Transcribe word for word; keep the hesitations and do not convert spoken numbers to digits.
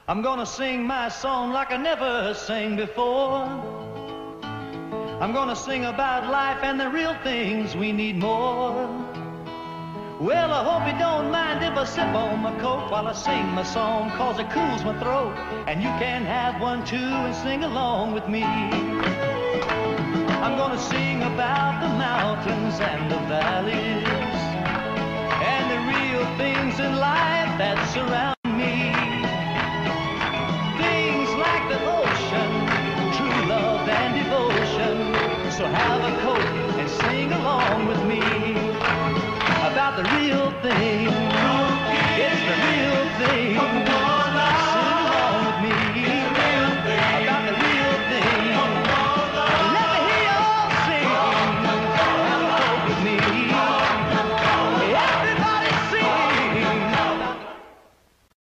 I'm gonna sing my song like I never sang before. I'm gonna sing about life and the real things we need more. Well, I hope you don't mind if I sip on my Coke while I sing my song, cause it cools my throat, and you can have one too and sing along with me. I'm gonna sing about the mountains and the valleys,